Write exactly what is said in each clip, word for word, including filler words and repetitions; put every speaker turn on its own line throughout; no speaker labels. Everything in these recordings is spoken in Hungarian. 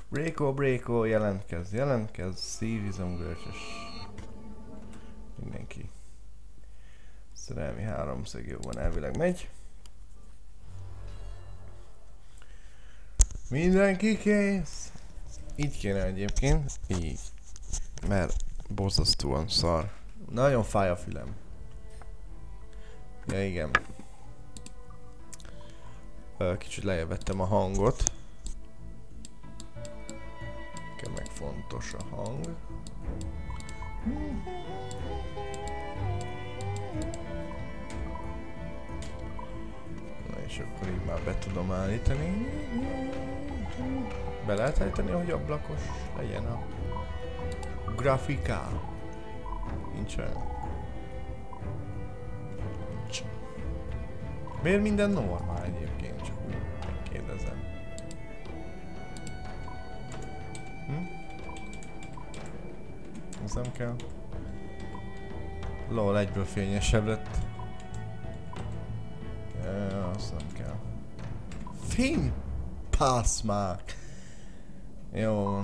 Bréko, Bréko, jelentkezz, jelentkezz, szívizomgörcsös. Mindenki. Szerelmi háromszög jobban elvileg megy. Mindenki kész. Így kéne egyébként, így. Mert borzasztóan szar. Nagyon fáj a fülem. Ja igen. Kicsit lejjebb vettem a hangot. Nekem meg fontos a hang. Na és akkor így már be tudom állítani. Be lehet állítani, hogy ablakos legyen a grafiká. Nincsen. Nincs. Miért minden normál egyébként? Csak úgy megkérdezem. Hm? Ez nem kell. Lol, egyből fényesebb lett. Ja, azt nem kell. Fény! Pászmák! Jó van.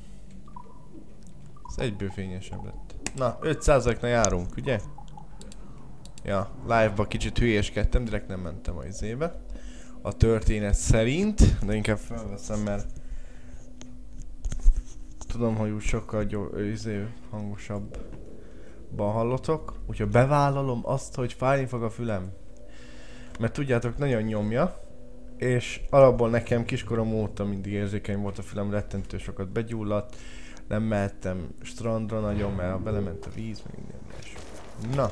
Ez egyből fényesebb lett. Na, öt százaléknál járunk, ugye? Ja, live-ba kicsit hülyéskedtem, direkt nem mentem a izébe. A történet szerint, de inkább felveszem, mert tudom, hogy úgy sokkal izé, hangosabban hallotok. Úgyhogy bevállalom azt, hogy fájni fog a fülem. Mert tudjátok, nagyon nyomja. És alapból nekem kiskorom óta mindig érzékeny volt a fülem, rettentő sokat begyulladt. Nem mehettem strandra nagyon, mert belement a víz, meg minden más. Na.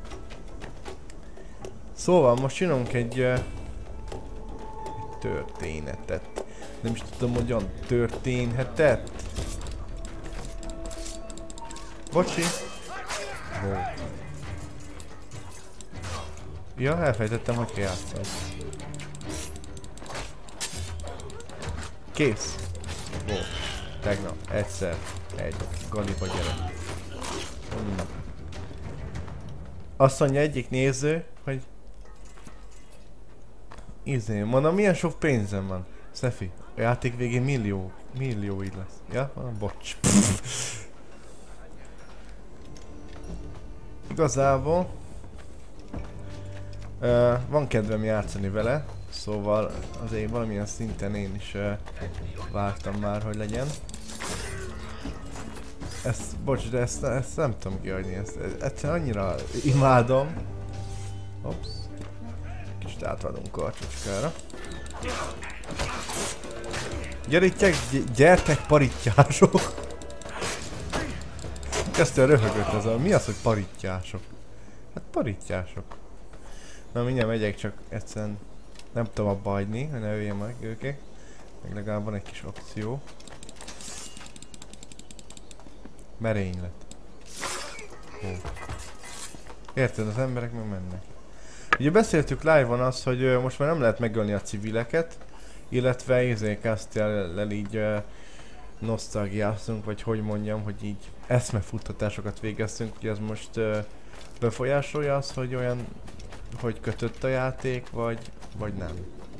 Szóval most csinálunk egy, uh, egy történetet. Nem is tudom, hogyan történhetett. Bocsi. Wow. Ja, elfejtettem, hogy kell játszani. Kész. Wow. Tegnap, egyszer, egy galiba gyere. Na. Azt mondja egyik néző, hogy izé, mondom, milyen sok pénzem van. Szefi, a játék végén millió, millióid lesz. Ja? Ah, bocs. Igazából uh, van kedvem játszani vele, szóval azért valamilyen szinten én is uh, vártam már, hogy legyen. Ezt, bocs, de ezt, ezt nem tudom kiadni, ezt, ezt egyszerűen annyira imádom. Ops. Kicsit átvadunk karcsocskára. Gyerítják, gyertek parittyások! Kezdte röhögött ez a... Mi az, hogy parittyások? Hát parittyások. Na mindjárt megyek, csak egyszerűen nem tudom abba hagyni, hogy ne öljem meg őket. Meg legalább van egy kis opció. Merénylet. Oh. Érted, az emberek meg mennek. Ugye beszéltük live-on azt, hogy ö, most már nem lehet megölni a civileket, illetve izék azt el így ö, nosztalgiáztunk, vagy hogy mondjam, hogy így eszmefuttatásokat végeztünk, ugye ez most ö, befolyásolja azt, hogy olyan, hogy kötött a játék, vagy, vagy nem.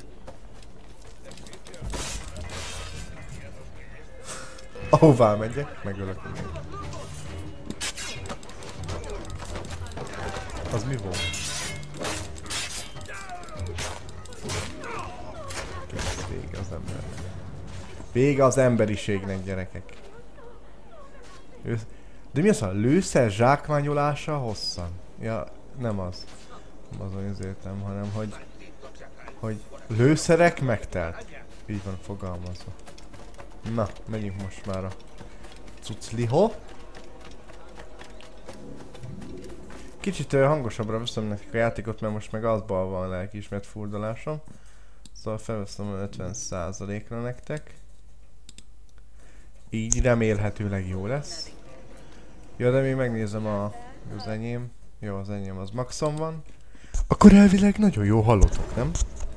Ahová megyek, megölök mindenki. Az mi volt? Kész, vége az embernek. Vége az emberiségnek, gyerekek. Ősz... De mi az a lőszer zsákmányolása hosszan? Ja, nem az. Nem azon az értem, hanem hogy... Hogy lőszerek megtelt. Így van fogalmazva. Na, menjünk most már a cucliho. Kicsit uh, hangosabbra veszem nekik a játékot, mert most meg azban van lelkiismert furdalásom. Szóval felveszem ötven százalékra nektek. Így remélhetőleg jó lesz. Ja, de még megnézem a, az enyém. Jó, az enyém az maxon van. Akkor elvileg nagyon jó hallotok, nem?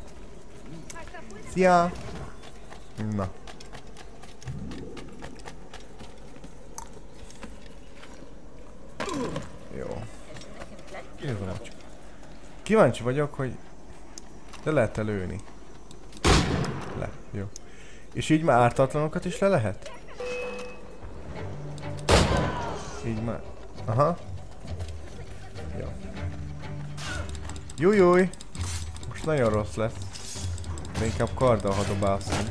Szia! Na. Jó. Kíváncsi vagyok, hogy le lehet-e lőni. Le, jó. És így már ártatlanokat is le lehet? Így már... Aha. Jó. Jújjúj! Most nagyon rossz lesz. De inkább karddal, ha dobálszunk.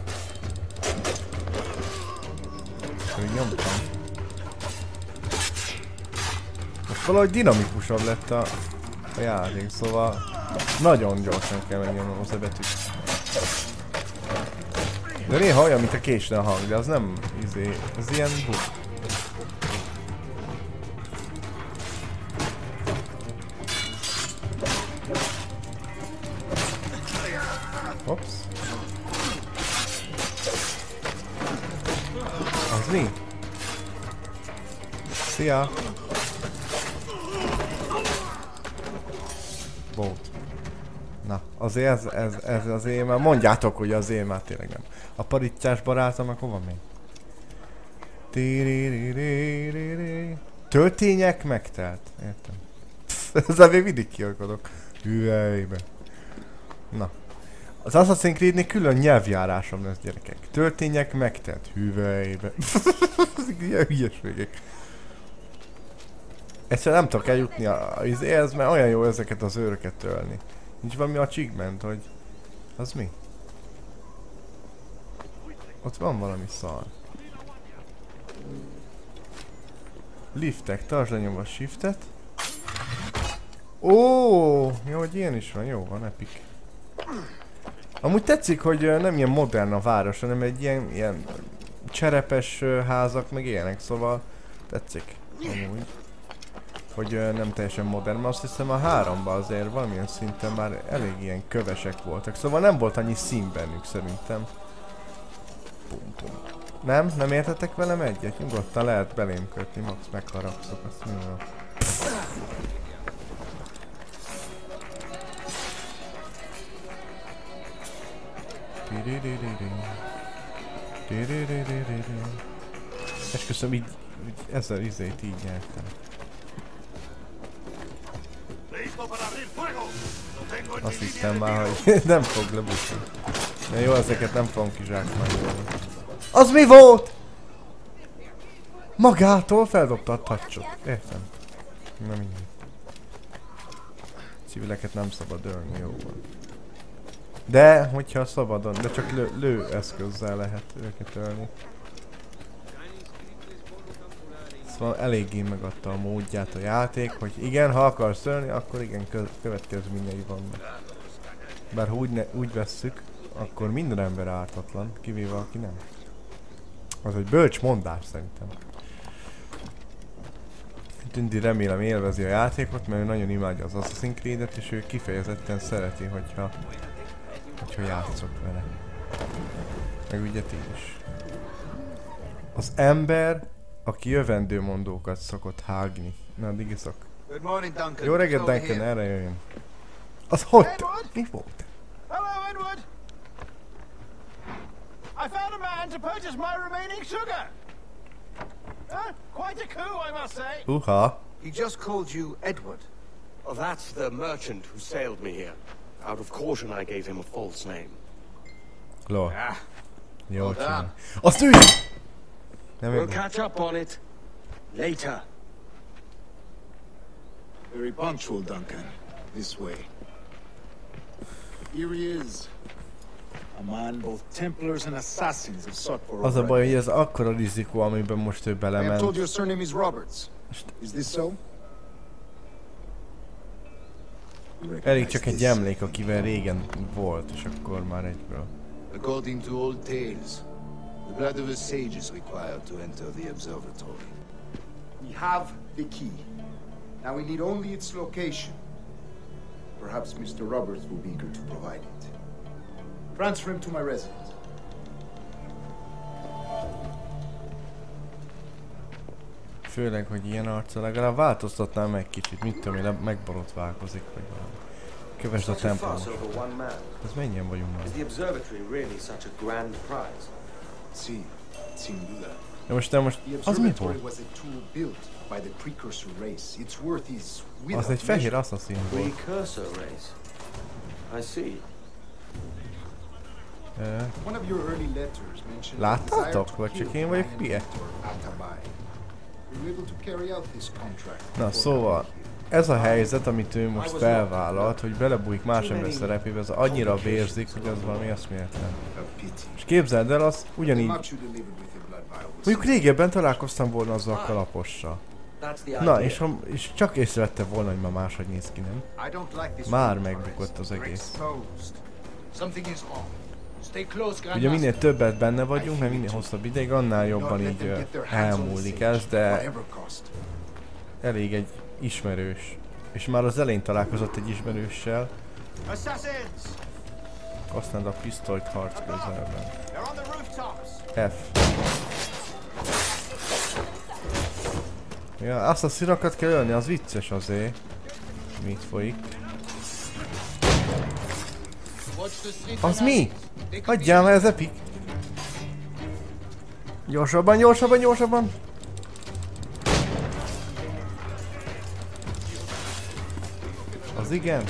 Úgy nyomtam. Most valahogy dinamikusabb lett a, a játék, szóval nagyon gyorsan kell megnyomnom az a betűt. De néha olyan, mint a késne a hang, de az nem izé, az ilyen bug. Hops. Az mi? Szia! Boat. Na, azért ez, ez, ez azért már mondjátok, hogy azért már tényleg nem. A parittyás barátom, akkor hova megy? Töltények megtelt. Értem. Ezzel még mindig kiakadok. Hüvelybe. Na. Az Assassin's Creed-nél külön nyelvjárásom lesz, gyerekek. Töltények megtelt. Hüvelybe. Ilyen hülyeségek. Egyszerűen nem tudok eljutni a izéhez, mert olyan jó ezeket az őröket tölni. Nincs valami achievement, hogy... Az mi? Ott van valami szar. Liftek, tartsd lenyomva a shiftet. Ó, jó, hogy ilyen is van, jó van, epic. Amúgy tetszik, hogy nem ilyen modern a város, hanem egy ilyen, ilyen cserepes házak, meg ilyenek, szóval tetszik. Amúgy. Hogy nem teljesen modern, mert azt hiszem a háromban azért valamilyen szinten már elég ilyen kövesek voltak, szóval nem volt annyi szín bennük szerintem. Pum, pum. Nem? Nem értetek velem egyet? Nyugodtan lehet belém kötni, max megharapszok, azt mi van. Esküszöm, így, így ezzel izét így nyertem. Azt hittem már, hogy nem fog lebusni. De jó, ezeket nem fogom kizsákmányolni. Az mi volt? Magától feldobta a touchot. Értem. Na mindegy. Civileket nem szabad ölni, jó van. De, hogyha szabadon, de csak lő, lő eszközzel lehet őket ölni. Szóval eléggé megadta a módját a játék, hogy igen, ha akarsz ölni, akkor igen, következményei vannak. Bár ha úgy, ne, úgy vesszük, akkor minden ember ártatlan, kivéve aki nem. Az egy bölcs mondás szerintem. Tündi remélem élvezi a játékot, mert ő nagyon imádja az Assassin's Creed-et, és ő kifejezetten szereti, hogyha, hogyha játszok vele. Meg ugye ti is. Az ember, aki jövendőmondókat szokott hágni. Na, addig iszok. Jó reggelt, Duncan, erre jöjjön. Az hogy? Mi volt?
Hello, Edward! I found a man to purchase my remaining sugar! Uh, quite a coup, I must say!
Uha!
He just called you Edward. Oh, that's the merchant who sailed me here. Out of caution, I gave him a false name.
Lol.
Ah,
Jó
well
csinál. Azt ő is! Nem
we'll catch up on it later.
Very punctual, Duncan. This way. Here he is. A man both Templars and Assassins have sought for.
Az a baj, hogy ez akkora rizikó, amiben most ő
I am
belement.
told your surname is Roberts. Is this so?
Elég csak egy emlék, akivel régen volt, és akkor már egyből.
According to old tales, the blood of a sage is required to enter the observatory.
We have the key. Now we need only its location. Perhaps Mister Roberts will be eager to provide it. Transfer him to my residence.
Főleg, hogy ilyen arca, legalább változtatnál meg kicsit, mit tudom én, megborotválkozik, vagy valami. Kövesd a templomot. Ez mennyien vagyunk már? De most, de most, az mit volt? Az egy fehér assassin volt.
One of your early letters mentioned
Láttátok? Vagy csak én vagyok hülye? Na szóval, ez a helyzet, amit ő most felvállalt, hogy belebújik más ember szerepébe, az annyira vérzik, hogy az valami eszméletlen. És képzeld el, az ugyanígy... Mondjuk régebben találkoztam volna azzal a kalapossal. Na, és, ha, és csak észrevette volna, hogy már máshogy néz ki, nem? Már megbukott az egész. Ugye minél többet benne vagyunk, mert minél hosszabb ideig, annál jobban így uh, elmúlik ez, de elég egy ismerős. És már az elején találkozott egy ismerőssel. Használd a pisztolyt harc közelben. F. Ja, asszaszinokat kell ölni, az vicces azért. Mit folyik? Az mi? Hagyjál, mert ez epik! Gyorsabban, gyorsabban, gyorsabban! Az igen?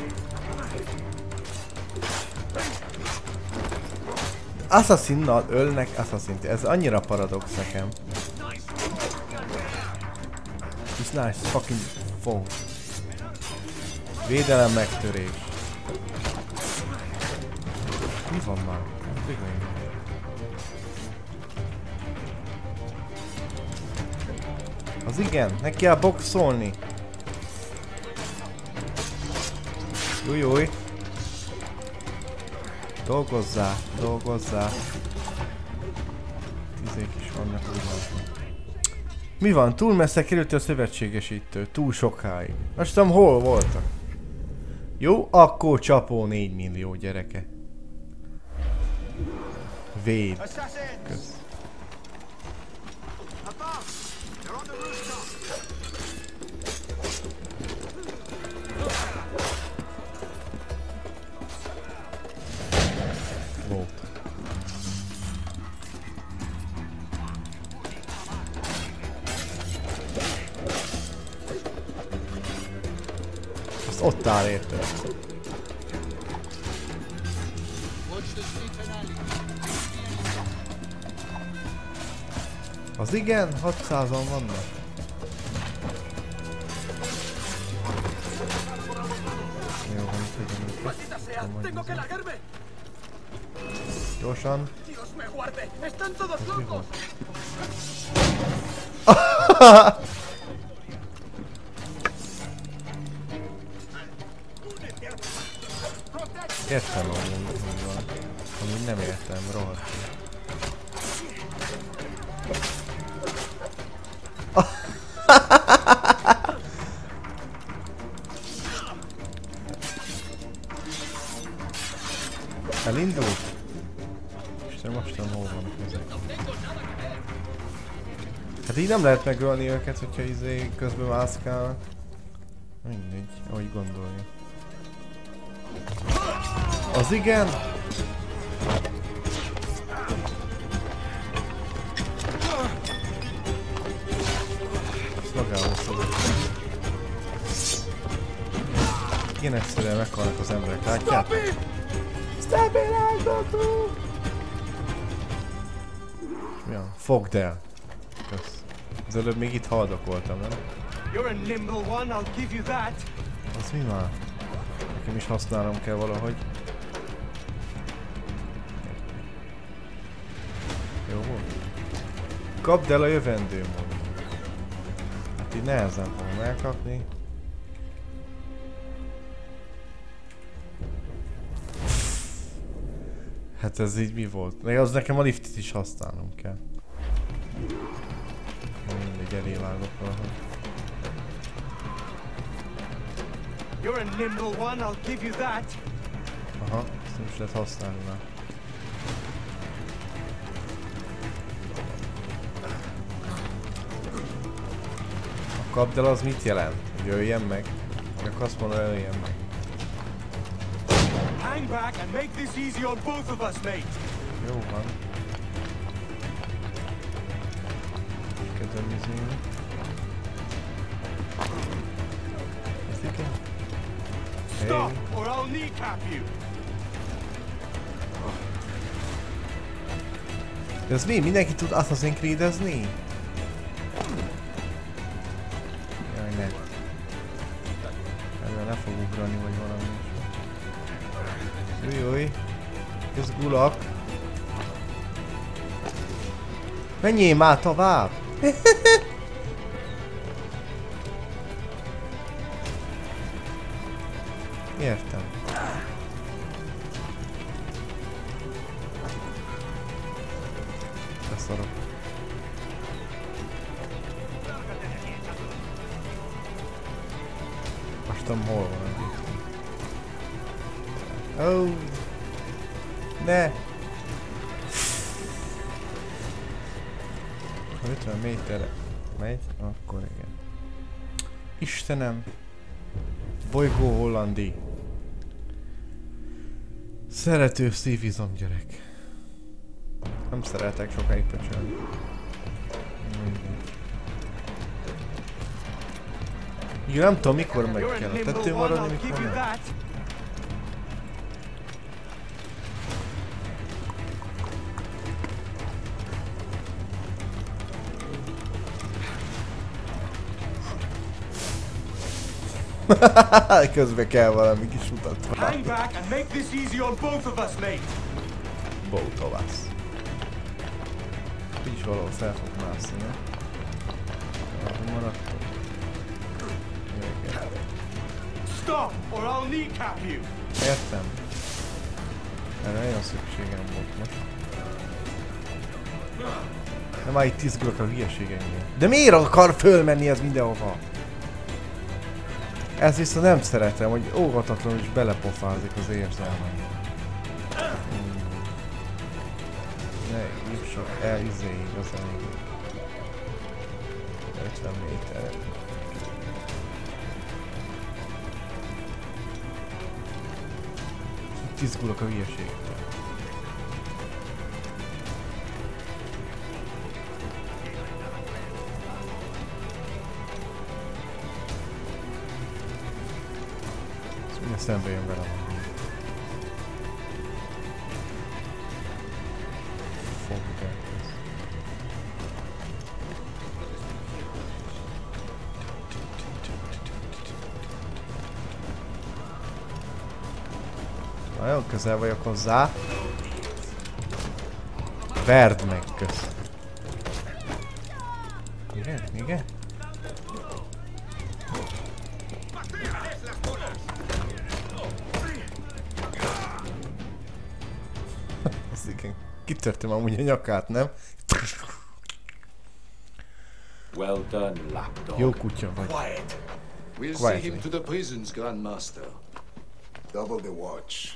Assassinnal ölnek Assassint. Ez annyira paradox nekem. It's nice, fucking phone. Védelem megtörés. Mi van már? Az igen, neki kell boxolni. Jújjúj. Dolgozzá, dolgozzá. Tizék is vannak úgy. Mi van? Túl messze került a szövetségesítő. Túl sokáig. Most tudom, hol voltak. Jó, akkor csapó négy millió gyereke. Véd. Kösz. Volt. Azt ott áll érted. Az igen, hatszázan vannak. Jó, van itt egy gyorsan. Ez mi van? Értem, amúgy van. Amúgy nem értem, rohadt. Elindult? Isten, most tudom, hol vannak ezek. Hát így nem lehet megölni őket, hogyha izé közben mászkálnak. Mindegy, ahogy gondolja. Az igen! Ezt magához szedett. Ilyen egyszerűen meghalnak az emberek, látjátok? Stop it, Alberto! Mi van? Fogd el! Kösz. Az előbb még itt haldokoltam, nem? Az mi már? Nekem is használnom kell valahogy. Jó volt? Kapd el a jövendőmon. Hát így nehezen fogom elkapni. Hát ez így mi volt? Meg az nekem a liftet is használnom kell. Mindegy, elévágok valahogy. You're a nimble one, I'll give you that. Aha, ezt nem is lehet használni már. A kapd el az mit jelent? Hogy jöjjen meg? Meg azt mondja, jöjjen meg. Hang back and make this easy on both of us, mate. Jó van. Kezdem nézni. Ezt igen? Stop, or I'll kneecap you. De ez mi? Mindenki tud Assassin's Creed-ezni? Jaj, ne. Ezzel le fog ugrani, vagy valami is. Ujjjj. Ez gulak. Menjél már tovább! Értem. Beszarok. Most tudom, hol van a gép. Oh. Ne! Ha ötven méterre megy, akkor igen. Istenem! Bolygó Hollandi. Szerető szívizom gyerek. Nem szeretek sokáig pöcsölni. Igen, nem tudom mikor meg kell a tető maradni, mikor nem. Közben kell valami kis utat valami. Both of us. Így is valahol fel fog mászni, ne? Ahol maradtunk. Stop, or I'll kneecap you. Értem. Erre nagyon szükségem volt most. De már itt izgulok a hülyeségeimnél. De miért akar fölmenni ez mindenhova? Ezt viszont nem szeretem, hogy óvatatlanul is belepofázik az érzelmem. Hmm. Ne jussak el izéig az elég. ötven méter. Itt izgulok a hülyeségtől. Szembe jön velem. Fogjuk el. Nagyon közel vagyok hozzá. Verd meg, kösz. Igen, igen. Kitörtem amúgy a nyakát, nem?
Well done, lapdog.
Jó kutya vagy.
Quiet. We'll see him to the prisons, Grandmaster.
Double the watch.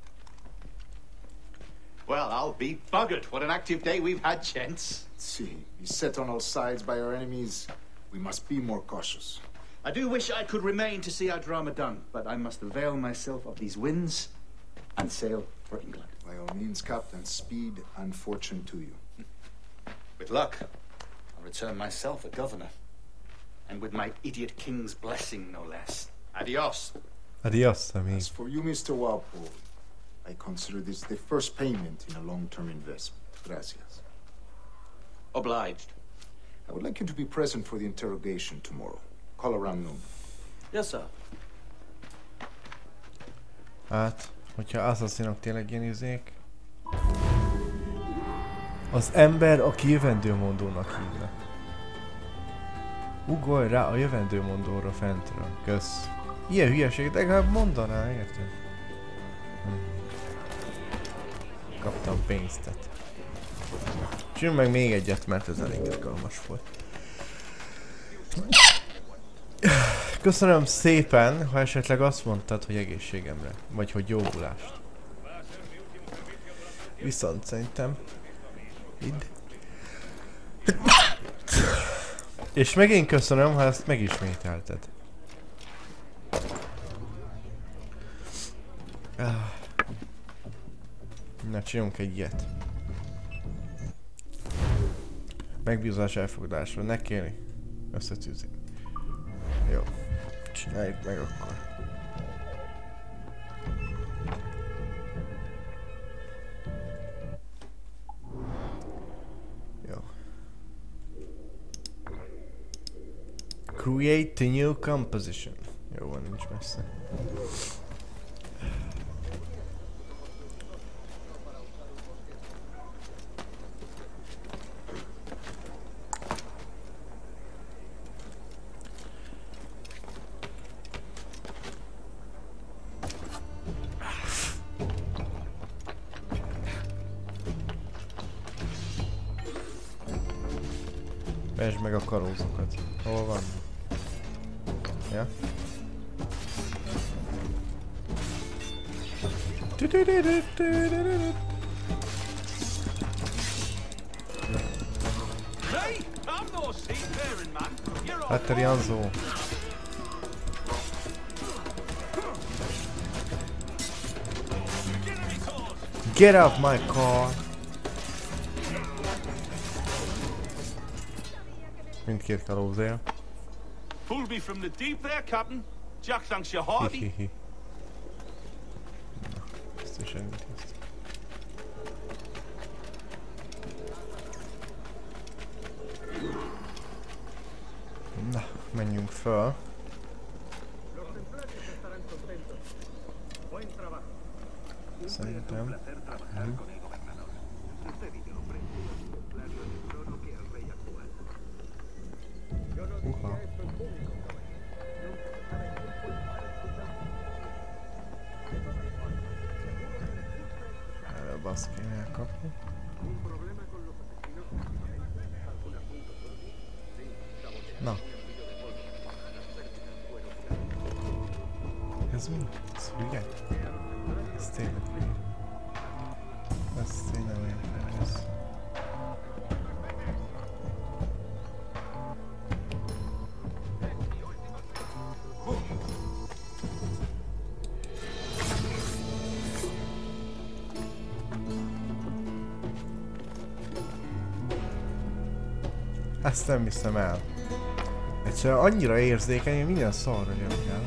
Well, I'll be buggered. What an active day we've had, gents.
See, he's set on all sides by our enemies. We must be more cautious.
I do wish I could remain to see our drama done, but I must avail myself of these winds and sail for England.
By all means, Captain, speed and fortune to you.
With luck, I'll return myself a governor. And with my idiot king's blessing, no less. Adios.
Adios, I mean.
As for you, Mister Walpole, I consider this the first payment in a long-term investment. Gracias.
Obliged.
I would like you to be present for the interrogation tomorrow. Call around noon.
Yes, sir.
Hát, hogyha asszaszinok tényleg ilyen izék. Az ember, aki jövendőmondónak hívnak. Ugorj rá a jövendőmondóra fentről. Kösz. Ilyen hülyeség, de legalább mondaná, érted? Hm. Kaptam pénztet. Csináljunk meg még egyet, mert ez elég izgalmas volt. Köszönöm szépen, ha esetleg azt mondtad, hogy egészségemre. Vagy hogy jóbulást. Viszont szerintem... Idd. És megint köszönöm, ha ezt megismételted. Na, csináljunk egy ilyet. Megbízás elfogadásra, ne kérni. Összetűzni. Jó. Csináljuk meg akkor. Create a new composition. Jó van, nincs messze. Vesd meg a kalózokat. Hol van? Ja? Hát Janzó. Get off my car! Mindkét kalóz él.
Pulled me from the deep there, Captain. Jack thanks you hearty.
Hihihi. Na, ezt is elindítést. Na, menjünk föl. Szerintem. Hm. Uha. Előbb azt kéne elkapni. Na. Ez mi? Ez hülye? Ez tényleg hülye. Ez tényleg olyan ez. Ezt nem hiszem el. Egyszerűen annyira érzékeny, hogy minden szarra jön el.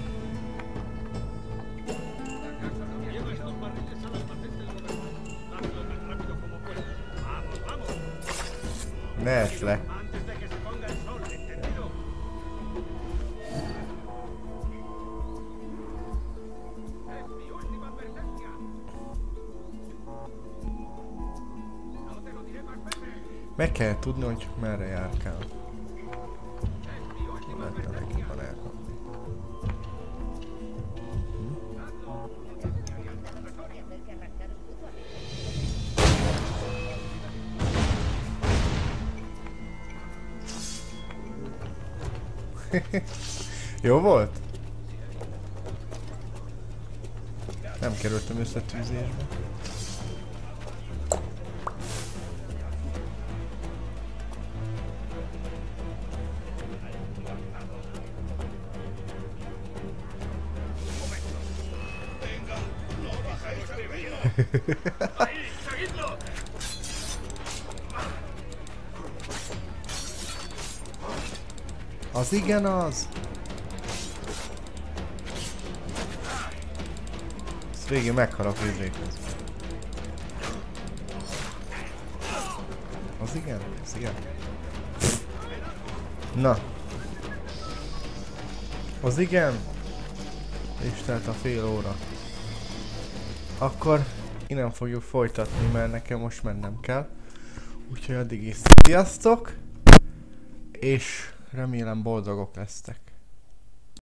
Ne esd le. Meg kell tudni, hogy merre járkál. Lehetne legjobban elkapni. Hm? Jó volt? Nem kerültem összetűzésbe. Az igen az! Ezt végén meghalok izékhez. Az igen? Az igen? Na! Az igen? És telt a fél óra. Akkor innen fogjuk folytatni, mert nekem most mennem kell. Úgyhogy addig is sziasztok! És remélem boldogok lesztek.